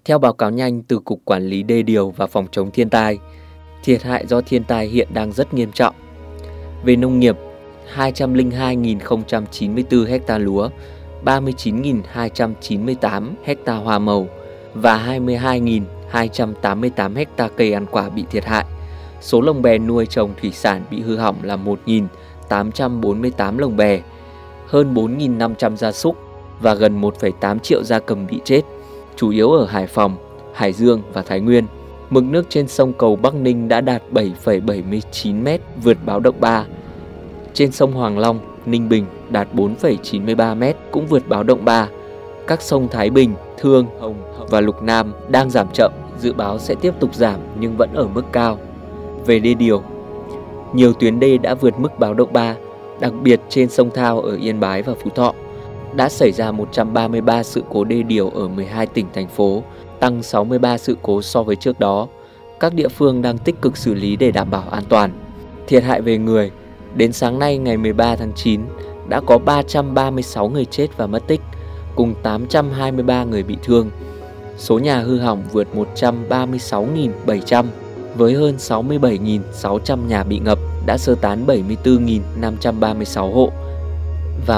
Theo báo cáo nhanh từ Cục Quản lý Đê điều và Phòng chống thiên tai, thiệt hại do thiên tai hiện đang rất nghiêm trọng. Về nông nghiệp, 202.094 ha lúa, 39.298 ha hoa màu và 22.288 ha cây ăn quả bị thiệt hại. Số lồng bè nuôi trồng thủy sản bị hư hỏng là 1.848 lồng bè, hơn 4.500 gia súc và gần 1,8 triệu gia cầm bị chết, chủ yếu ở Hải Phòng, Hải Dương và Thái Nguyên. Mực nước trên sông Cầu Bắc Ninh đã đạt 7,79 m, vượt báo động 3. Trên sông Hoàng Long, Ninh Bình đạt 4,93 m, cũng vượt báo động 3. Các sông Thái Bình, Thương, Hồng và Lục Nam đang giảm chậm, dự báo sẽ tiếp tục giảm nhưng vẫn ở mức cao. Về đê điều, nhiều tuyến đê đã vượt mức báo động 3, đặc biệt trên sông Thao ở Yên Bái và Phú Thọ. Đã xảy ra 133 sự cố đê điều ở 12 tỉnh, thành phố, tăng 63 sự cố so với trước đó. Các địa phương đang tích cực xử lý để đảm bảo an toàn. Thiệt hại về người, đến sáng nay ngày 13 tháng 9, đã có 336 người chết và mất tích, cùng 823 người bị thương. Số nhà hư hỏng vượt 136.700, với hơn 67.600 nhà bị ngập, đã sơ tán 74.536 hộ và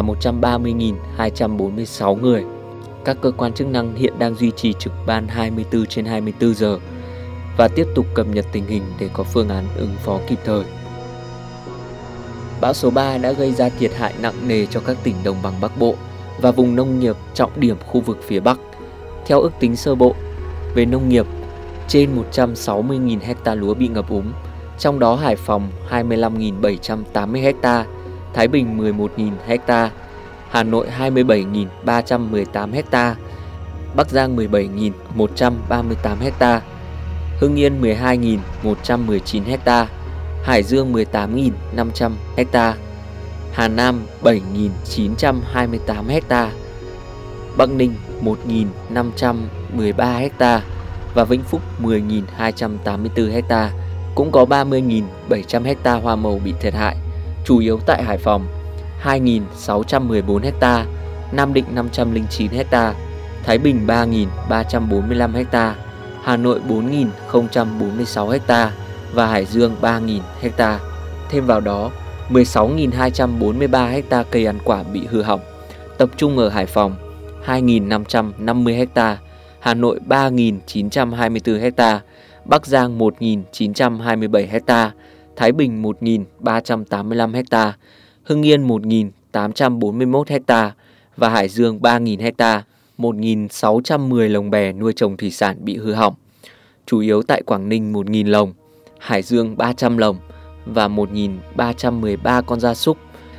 130.246 người. Các cơ quan chức năng hiện đang duy trì trực ban 24/24 giờ và tiếp tục cập nhật tình hình để có phương án ứng phó kịp thời. Bão số 3 đã gây ra thiệt hại nặng nề cho các tỉnh Đồng bằng Bắc Bộ và vùng nông nghiệp trọng điểm khu vực phía Bắc. Theo ước tính sơ bộ, về nông nghiệp, trên 160.000 ha lúa bị ngập úng, trong đó Hải Phòng 25.780 ha, Thái Bình 11.000 ha, Hà Nội 27.318 ha, Bắc Giang 17.138 ha, Hưng Yên 12.119 ha, Hải Dương 18.500 ha, Hà Nam 7.928 ha, Bắc Ninh 1.513 ha và Vĩnh Phúc 10.284 ha. Cũng có 30.700 ha hoa màu bị thiệt hại, chủ yếu tại Hải Phòng 2.614 ha, Nam Định 509 ha, Thái Bình 3.345 ha, Hà Nội 4.046 ha và Hải Dương 3.000 ha. Thêm vào đó, 16.243 ha cây ăn quả bị hư hỏng, tập trung ở Hải Phòng 2.550 ha, Hà Nội 3.924 ha, Bắc Giang 1.927 ha, Thái Bình 1.385 ha, Hưng Yên 1.841 ha và Hải Dương 3.000 ha. 1.610 lồng bè nuôi trồng thủy sản bị hư hỏng, chủ yếu tại Quảng Ninh 1.000 lồng, Hải Dương 300 lồng và 1.313 con gia súc,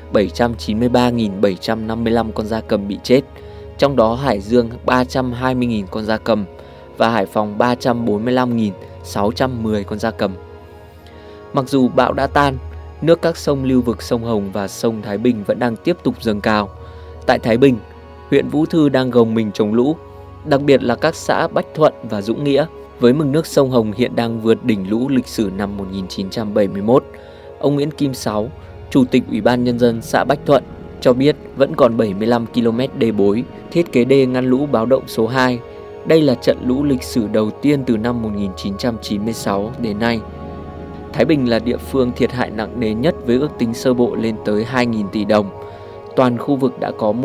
793.755 con gia cầm bị chết, trong đó Hải Dương 320.000 con gia cầm và Hải Phòng 345.610 con gia cầm. Mặc dù bão đã tan, nước các sông lưu vực sông Hồng và sông Thái Bình vẫn đang tiếp tục dâng cao. Tại Thái Bình, huyện Vũ Thư đang gồng mình chống lũ, đặc biệt là các xã Bách Thuận và Dũng Nghĩa, với mực nước sông Hồng hiện đang vượt đỉnh lũ lịch sử năm 1971. Ông Nguyễn Kim Sáu, Chủ tịch Ủy ban Nhân dân xã Bách Thuận, cho biết vẫn còn 75 km đê bối, thiết kế đê ngăn lũ báo động số 2. Đây là trận lũ lịch sử đầu tiên từ năm 1996 đến nay. Thái Bình là địa phương thiệt hại nặng nề nhất với ước tính sơ bộ lên tới 2.000 tỷ đồng. Toàn khu vực đã có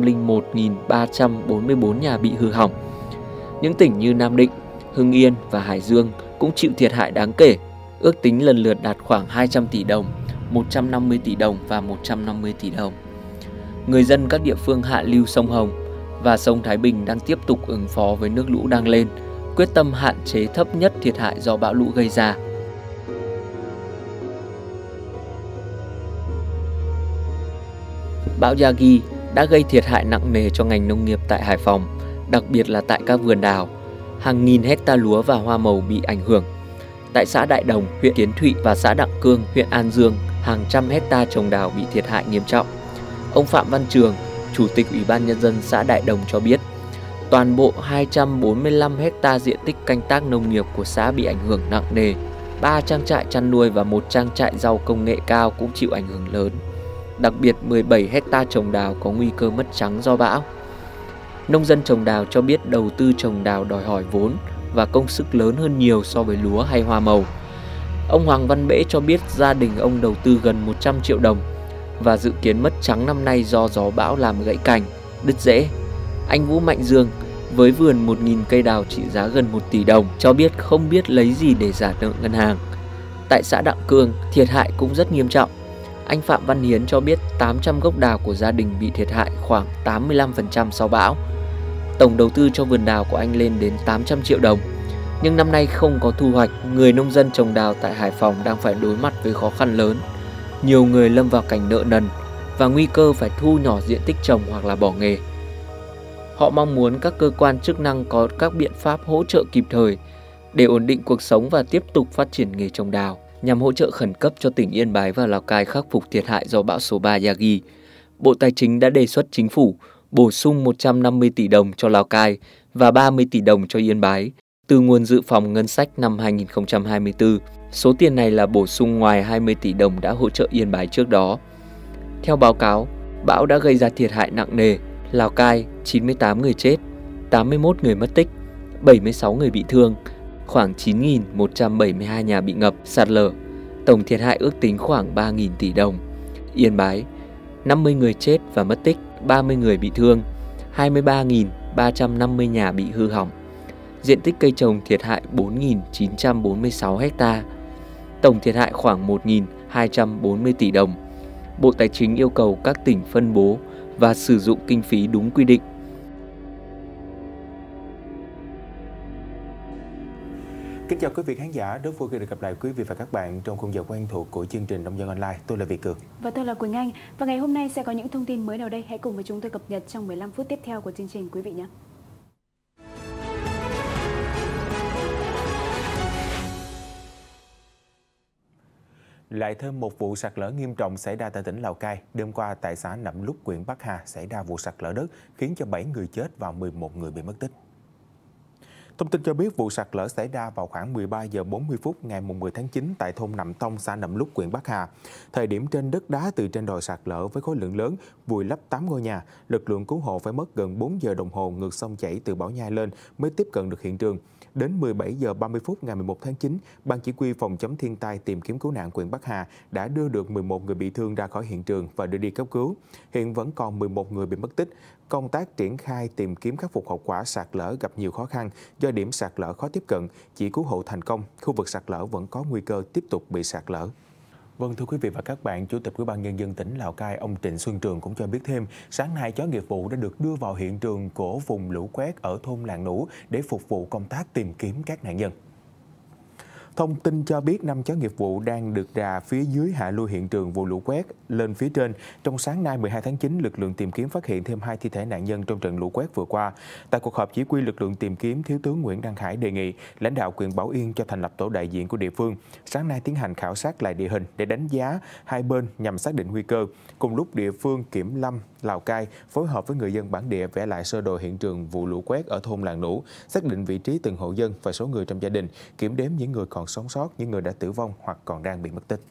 101.344 nhà bị hư hỏng. Những tỉnh như Nam Định, Hưng Yên và Hải Dương cũng chịu thiệt hại đáng kể, ước tính lần lượt đạt khoảng 200 tỷ đồng, 150 tỷ đồng và 150 tỷ đồng. Người dân các địa phương hạ lưu sông Hồng và sông Thái Bình đang tiếp tục ứng phó với nước lũ đang lên, quyết tâm hạn chế thấp nhất thiệt hại do bão lũ gây ra. Bão Yagi đã gây thiệt hại nặng nề cho ngành nông nghiệp tại Hải Phòng, đặc biệt là tại các vườn đào. Hàng nghìn hecta lúa và hoa màu bị ảnh hưởng. Tại xã Đại Đồng, huyện Kiến Thụy và xã Đặng Cương, huyện An Dương, hàng trăm hecta trồng đào bị thiệt hại nghiêm trọng. Ông Phạm Văn Trường, Chủ tịch Ủy ban Nhân dân xã Đại Đồng cho biết, toàn bộ 245 hecta diện tích canh tác nông nghiệp của xã bị ảnh hưởng nặng nề. 3 trang trại chăn nuôi và 1 trang trại rau công nghệ cao cũng chịu ảnh hưởng lớn. Đặc biệt 17 hecta trồng đào có nguy cơ mất trắng do bão. Nông dân trồng đào cho biết đầu tư trồng đào đòi hỏi vốn và công sức lớn hơn nhiều so với lúa hay hoa màu. Ông Hoàng Văn Bễ cho biết gia đình ông đầu tư gần 100 triệu đồng và dự kiến mất trắng năm nay do gió bão làm gãy cành, đứt rễ. Anh Vũ Mạnh Dương với vườn 1.000 cây đào trị giá gần 1 tỷ đồng cho biết không biết lấy gì để trả nợ ngân hàng. Tại xã Đặng Cương, thiệt hại cũng rất nghiêm trọng. Anh Phạm Văn Hiến cho biết 800 gốc đào của gia đình bị thiệt hại khoảng 85% sau bão. Tổng đầu tư cho vườn đào của anh lên đến 800 triệu đồng. Nhưng năm nay không có thu hoạch, người nông dân trồng đào tại Hải Phòng đang phải đối mặt với khó khăn lớn. Nhiều người lâm vào cảnh nợ nần và nguy cơ phải thu nhỏ diện tích trồng hoặc là bỏ nghề. Họ mong muốn các cơ quan chức năng có các biện pháp hỗ trợ kịp thời để ổn định cuộc sống và tiếp tục phát triển nghề trồng đào. Nhằm hỗ trợ khẩn cấp cho tỉnh Yên Bái và Lào Cai khắc phục thiệt hại do bão số 3 Yagi, Bộ Tài chính đã đề xuất chính phủ bổ sung 150 tỷ đồng cho Lào Cai và 30 tỷ đồng cho Yên Bái từ nguồn dự phòng ngân sách năm 2024. Số tiền này là bổ sung ngoài 20 tỷ đồng đã hỗ trợ Yên Bái trước đó. Theo báo cáo, bão đã gây ra thiệt hại nặng nề. Lào Cai 98 người chết, 81 người mất tích, 76 người bị thương, khoảng 9.172 nhà bị ngập, sạt lở. Tổng thiệt hại ước tính khoảng 3.000 tỷ đồng. Yên Bái 50 người chết và mất tích, 30 người bị thương, 23.350 nhà bị hư hỏng. Diện tích cây trồng thiệt hại 4.946 ha. Tổng thiệt hại khoảng 1.240 tỷ đồng. Bộ Tài chính yêu cầu các tỉnh phân bố và sử dụng kinh phí đúng quy định. Kính chào quý vị khán giả, rất vui khi được gặp lại quý vị và các bạn trong khung giờ quen thuộc của chương trình Nông dân Online. Tôi là Việt Cường. Và tôi là Quỳnh Anh. Và ngày hôm nay sẽ có những thông tin mới nào đây? Hãy cùng với chúng tôi cập nhật trong 15 phút tiếp theo của chương trình quý vị nhé. Lại thêm một vụ sạt lở nghiêm trọng xảy ra tại tỉnh Lào Cai. Đêm qua tại xã Nậm Lúc, huyện Bắc Hà xảy ra vụ sạt lở đất khiến cho 7 người chết và 11 người bị mất tích. Thông tin cho biết vụ sạt lở xảy ra vào khoảng 13 giờ 40 phút ngày 10 tháng 9 tại thôn Nậm Tông, xã Nậm Lúc, huyện Bắc Hà. Thời điểm trên đất đá từ trên đồi sạt lở với khối lượng lớn vùi lấp 8 ngôi nhà, lực lượng cứu hộ phải mất gần 4 giờ đồng hồ ngược sông chảy từ Bảo Nhai lên mới tiếp cận được hiện trường. Đến 17 giờ 30 phút ngày 11 tháng 9, Ban Chỉ huy Phòng chống thiên tai tìm kiếm cứu nạn huyện Bắc Hà đã đưa được 11 người bị thương ra khỏi hiện trường và đưa đi cấp cứu. Hiện vẫn còn 11 người bị mất tích. Công tác triển khai tìm kiếm khắc phục hậu quả sạt lở gặp nhiều khó khăn do điểm sạt lở khó tiếp cận, chỉ cứu hộ thành công, khu vực sạt lở vẫn có nguy cơ tiếp tục bị sạt lở. Vâng, thưa quý vị và các bạn, Chủ tịch Ủy ban Nhân dân tỉnh Lào Cai, ông Trịnh Xuân Trường cũng cho biết thêm, sáng nay chó nghiệp vụ đã được đưa vào hiện trường của vùng lũ quét ở thôn Làng Nủ để phục vụ công tác tìm kiếm các nạn nhân. Thông tin cho biết 5 chó nghiệp vụ đang được rà phía dưới hạ lưu hiện trường vụ lũ quét lên phía trên. Trong sáng nay 12 tháng 9, lực lượng tìm kiếm phát hiện thêm 2 thi thể nạn nhân trong trận lũ quét vừa qua. Tại cuộc họp chỉ huy lực lượng tìm kiếm, Thiếu tướng Nguyễn Đăng Hải đề nghị lãnh đạo huyện Bảo Yên cho thành lập tổ đại diện của địa phương. Sáng nay tiến hành khảo sát lại địa hình để đánh giá hai bên nhằm xác định nguy cơ. Cùng lúc địa phương Kiểm Lâm, Lào Cai phối hợp với người dân bản địa vẽ lại sơ đồ hiện trường vụ lũ quét ở thôn Làng Nủ, xác định vị trí từng hộ dân và số người trong gia đình, kiểm đếm những người còn sống sót, những người đã tử vong hoặc còn đang bị mất tích.